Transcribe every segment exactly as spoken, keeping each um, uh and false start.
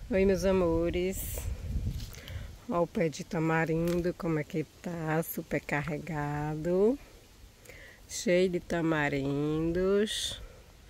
Oi, meus amores. Olha o pé de tamarindo, como é que tá, super carregado, cheio de tamarindos.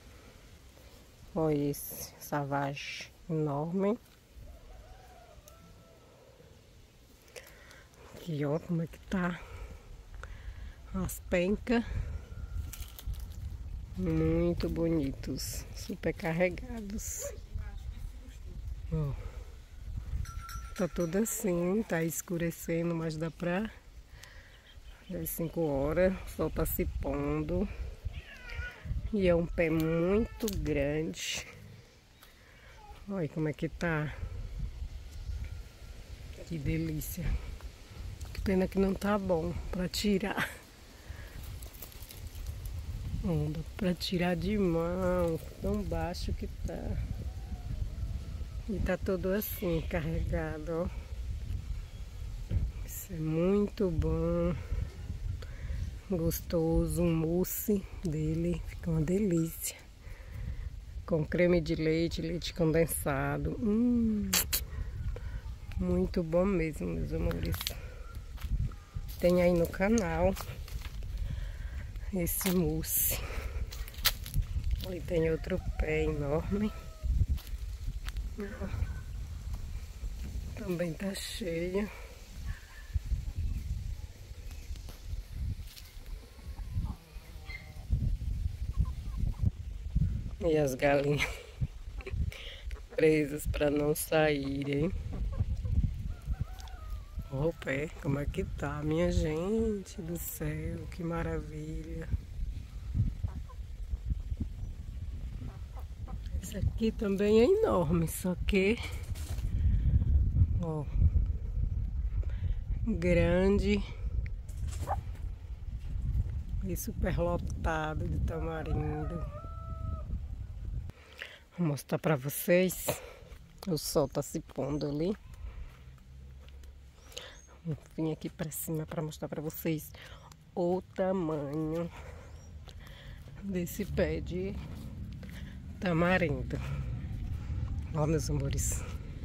Olha esse savage enorme. Aqui, ó, como é que tá as pencas. Muito bonitos, super carregados. Ó, tá tudo assim, tá escurecendo, mas dá pra... Já é cinco horas, o sol tá se pondo. E é um pé muito grande. Olha como é que tá. Que delícia. Que pena que não tá bom pra tirar. Não dá pra tirar de mão, tão baixo que tá. E tá todo assim, carregado, ó. Isso é muito bom. Gostoso, o mousse dele fica uma delícia. Com creme de leite, leite condensado. Hum, muito bom mesmo, meus amores. Tem aí no canal esse mousse. Ali tem outro pé enorme. Também tá cheio. E as galinhas presas para não saírem. Olha o pé, como é que tá, minha gente do céu, que maravilha. Esse aqui também é enorme, só que, ó, grande e super lotado de tamarindo. Vou mostrar pra vocês. O sol tá se pondo ali. Vou vir aqui pra cima pra mostrar pra vocês o tamanho desse pé de tamarindo. Ó, meus amores.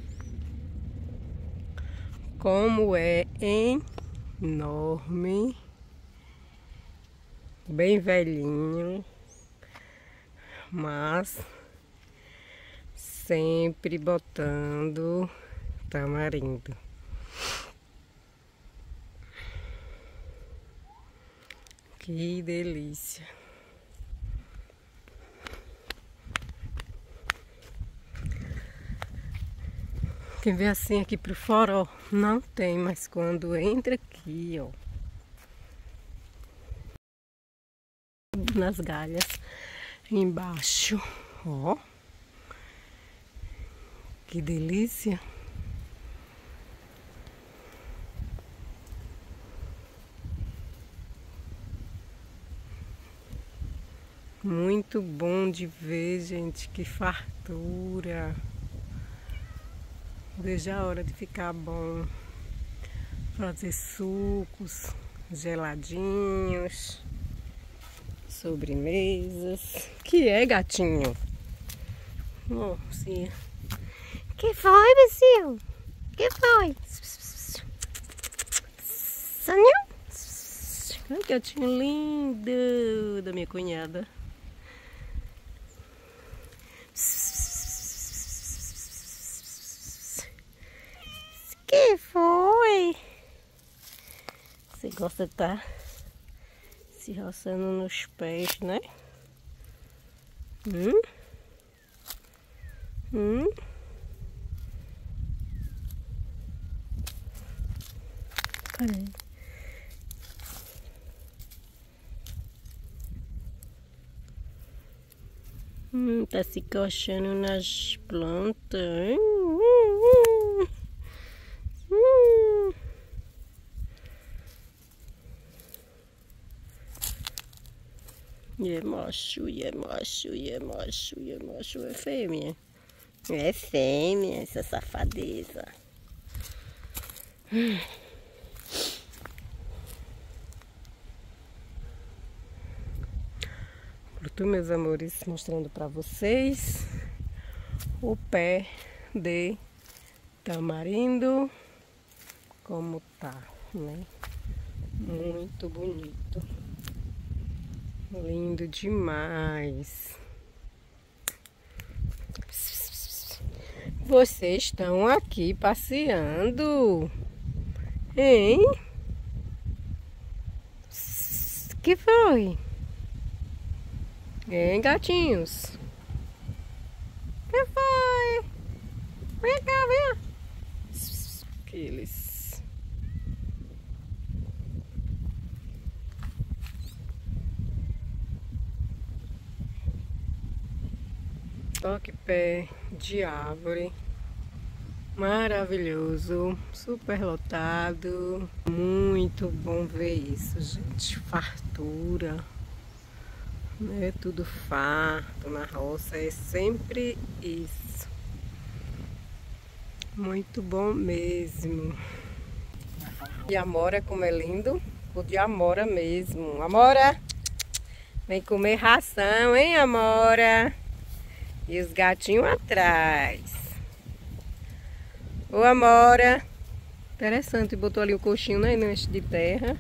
Como é enorme. Bem velhinho. Mas sempre botando tamarindo. Que delícia. Quem vê assim aqui pro fora, ó, não tem, mas quando entra aqui, ó, nas galhas embaixo, ó, que delícia. Muito bom de ver, gente, que fartura. Veja a hora de ficar bom. Fazer sucos geladinhos, sobremesas. Que é, gatinho? Oh, sim. Que foi, Bessil? Que foi? Sonhou? Ai, gatinho lindo da minha cunhada. Que foi? Você gosta de estar se roçando nos pés, né? Hum? Hum? Cadê? Hum, tá se coçando nas plantas. Hum, hum, hum. E é macho, e é macho, e é macho, e é macho, é fêmea. É fêmea, essa safadeza. Hum. Pronto, meus amores, mostrando pra vocês o pé de tamarindo, como tá, né? Muito bonito. Lindo demais. Vocês estão aqui passeando, hein? Que foi? Hein, gatinhos? Que foi? Vem cá, vem. Aqueles. Olha que pé de árvore. Maravilhoso, super lotado. Muito bom ver isso, gente. Fartura, né? Tudo farto na roça, é sempre isso. Muito bom mesmo. E a Amora, como é lindo. O de Amora mesmo. Amora, vem comer ração, hein, Amora? E os gatinhos atrás. Ô, Amora. Interessante, botou ali o coxinho, né, no eixo de terra.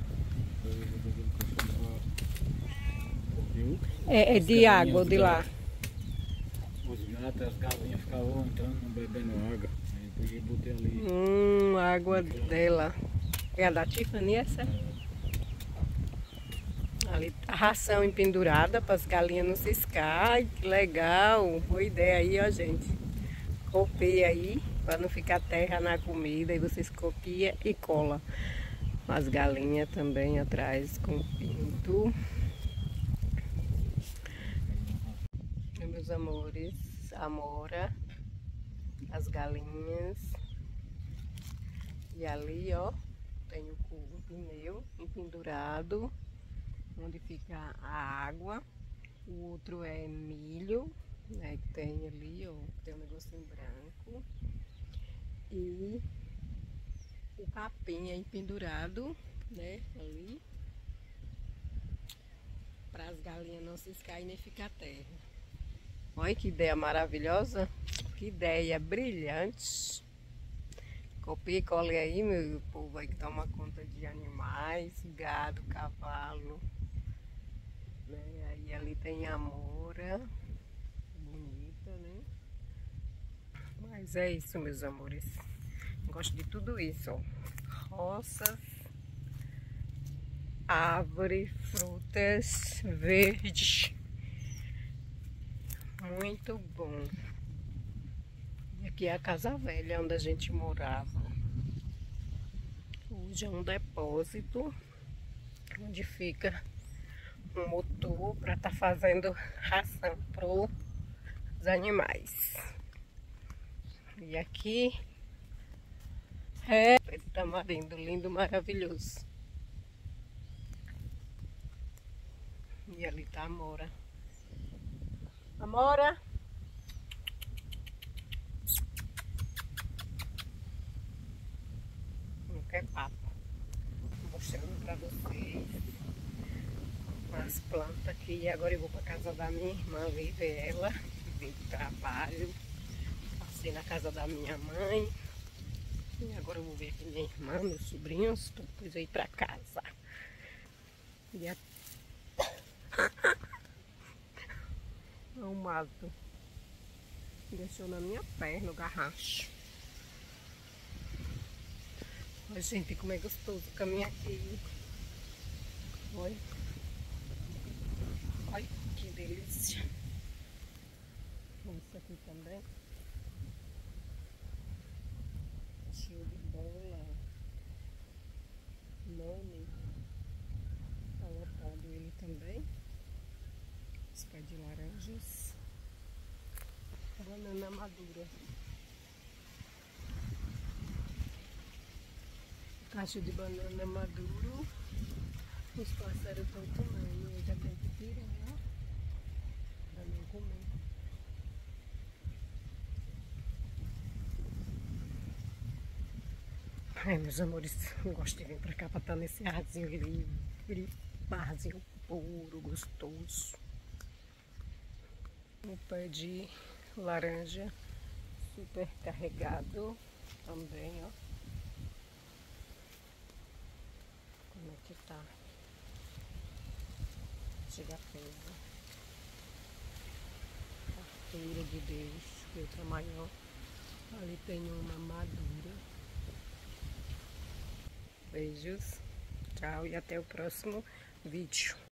É, é de água, de lá. Os gatos, as galinhas ficavam entrando, bebendo água. Aí depois eu botei ali. Hum, a água dela. É a da Tiffany essa? Ali a ração empendurada para as galinhas não ciscar. Que legal. Boa ideia aí, ó, gente. Copiei aí para não ficar terra na comida. E vocês copiam e cola. As galinhas também atrás com pinto. Meus amores, Amora, as galinhas. E ali, ó, tem o pneu empendurado, onde fica a água. O outro é milho, né, que tem ali, ó, tem um negocinho branco. E o capim aí pendurado, né, ali, para as galinhas não se caírem nem ficar terra. Olha que ideia maravilhosa, que ideia brilhante. Copia e colhe aí, meu povo aí que toma conta de animais, gado, cavalo. Né? Aí ali tem a Amora, bonita, né? Mas é isso, meus amores. Gosto de tudo isso, ó. Roças, árvore, frutas, verdes. Muito bom. E aqui é a casa velha onde a gente morava. Hoje é um depósito onde fica um motor para estar tá fazendo ração para os animais. E aqui é esse tamarindo lindo, maravilhoso. E ali tá a Amora. Amora! Não quer papo. Mostrando pra vocês as plantas aqui. Agora eu vou pra casa da minha irmã ver ela. Vim do trabalho. Passei na casa da minha mãe. E agora eu vou ver aqui minha irmã, meus sobrinhos. Depois eu ir pra casa. E a... o mato deixou na minha perna o garrancho. Olha, gente, como é gostoso caminhar aqui. Olha. Olha que delícia. Isso aqui também. Cheio de bola. Nome. Tá lotado ele também. Os pés de laranjas. Banana madura. Caixa de banana maduro. Os pássaros estão comendo. Eu já tenho que tirar para não comer. Ai, meus amores, eu gosto de vir para cá para estar nesse arzinho livre, barzinho puro, gostoso. Um pé de laranja super carregado. também, ó. Como é que tá? Chega pesa. Carteira de Deus, que outra maior. Ali tem uma madura. Beijos, tchau e até o próximo vídeo.